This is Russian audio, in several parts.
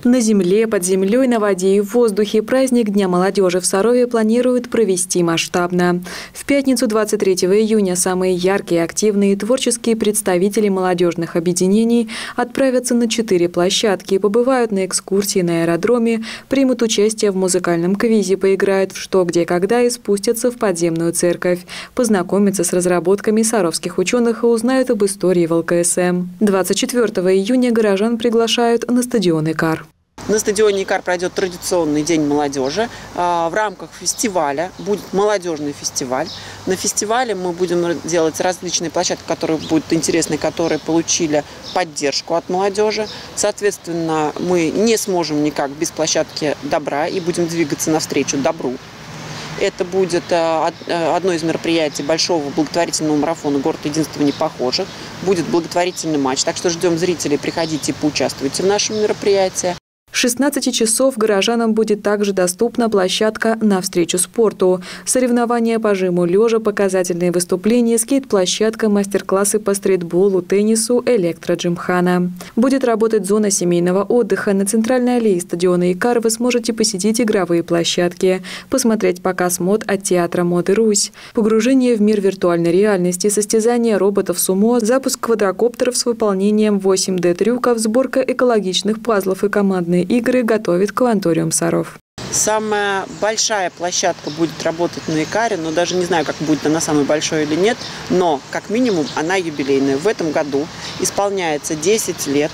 На земле, под землей, на воде и в воздухе праздник Дня молодежи в Сарове планируют провести масштабно. В пятницу 23 июня самые яркие, активные и творческие представители молодежных объединений отправятся на 4 площадки, побывают на экскурсии на аэродроме, примут участие в музыкальном квизе, поиграют в «Что, где, когда» и спустятся в подземную церковь, познакомятся с разработками саровских ученых и узнают об истории в ЛКСМ. 24 июня горожан приглашают на стадион «Икар». На стадионе «Икар» пройдет традиционный день молодежи. В рамках фестиваля будет молодежный фестиваль. На фестивале мы будем делать различные площадки, которые будут интересны, которые получили поддержку от молодежи. Соответственно, мы не сможем никак без площадки добра и будем двигаться навстречу добру. Это будет одно из мероприятий большого благотворительного марафона «Город единства непохожих». Будет благотворительный матч, так что ждем зрителей, приходите и поучаствуйте в нашем мероприятии. С 16 часов горожанам будет также доступна площадка «Навстречу спорту». Соревнования по жиму лежа, показательные выступления, скейт-площадка, мастер-классы по стритболу, теннису, электро-джимхана. Будет работать зона семейного отдыха. На центральной аллее стадиона «Икар» вы сможете посетить игровые площадки, посмотреть показ мод от театра моды «Русь», погружение в мир виртуальной реальности, состязания роботов сумо, запуск квадрокоптеров с выполнением 8D-трюков, сборка экологичных пазлов и командные игры готовит Кванториум Саров. Самая большая площадка будет работать на «Икаре, но даже не знаю, как будет она самой большой или нет, но как минимум она юбилейная. В этом году исполняется 10 лет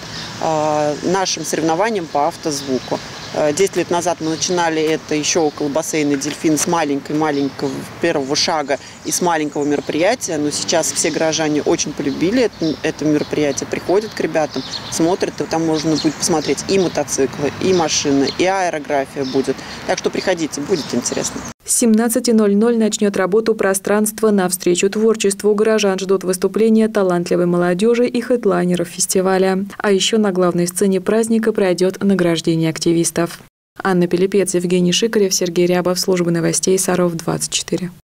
нашим соревнованиям по автозвуку. 10 лет назад мы начинали это еще около бассейна «Дельфин» с маленького первого шага и с маленького мероприятия, но сейчас все горожане очень полюбили это мероприятие, приходят к ребятам, смотрят, и там можно будет посмотреть и мотоциклы, и машины, и аэрография будет. Так что приходите, будет интересно. С 17:00 начнет работу пространство «Навстречу творчеству». Горожан ждут выступления талантливой молодежи и хедлайнеров фестиваля. А еще на главной сцене праздника пройдет награждение активистов. Анна Пилипец, Евгений Шикарев, Сергей Рябов, служба новостей Саров 24.